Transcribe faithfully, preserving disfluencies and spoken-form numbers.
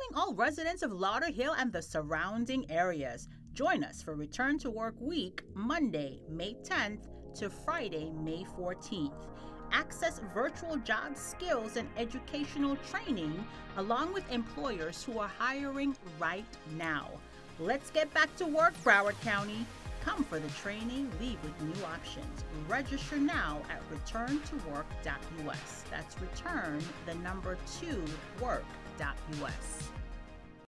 calling all residents of Lauderhill and the surrounding areas. Join us for Return to Work Week, Monday, May tenth to Friday, May fourteenth. Access virtual job skills and educational training along with employers who are hiring right now. Let's get back to work, Broward County. Come for the training, leave with new options. Register now at return to work dot U S. That's return, the number two, work dot U S.